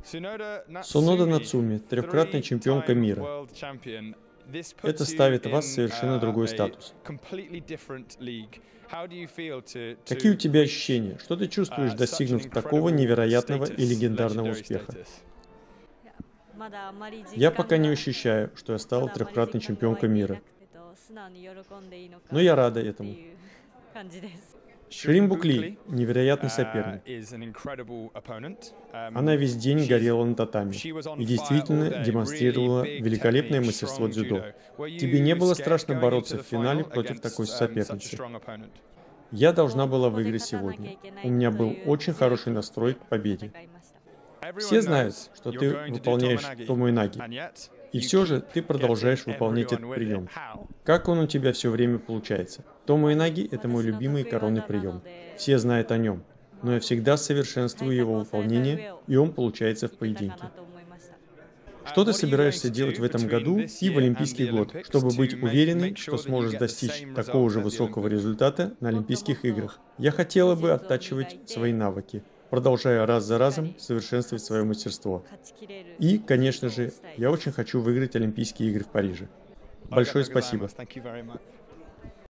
Сунода Нацуми, трехкратная чемпионка мира. Это ставит вас в совершенно другой статус. Какие у тебя ощущения? Что ты чувствуешь, достигнув такого невероятного и легендарного успеха? Я пока не ощущаю, что я стала трехкратной чемпионкой мира. Но я рада этому. Ширин Букли – невероятный соперник. Она весь день горела на татами и действительно демонстрировала великолепное мастерство дзюдо. Тебе не было страшно бороться в финале против такой соперницы? Я должна была выиграть сегодня. У меня был очень хороший настрой к победе. Все знают, что ты выполняешь томоэнаги, и все же ты продолжаешь выполнять этот прием. Как он у тебя все время получается? Томоэнаги – это мой любимый коронный прием. Все знают о нем, но я всегда совершенствую его выполнение, и он получается в поединке. Что ты собираешься делать в этом году и в Олимпийский год, чтобы быть уверенной, что сможешь достичь такого же высокого результата на Олимпийских играх? Я хотела бы оттачивать свои навыки, продолжая раз за разом совершенствовать свое мастерство. И, конечно же, я очень хочу выиграть Олимпийские игры в Париже. Большое спасибо.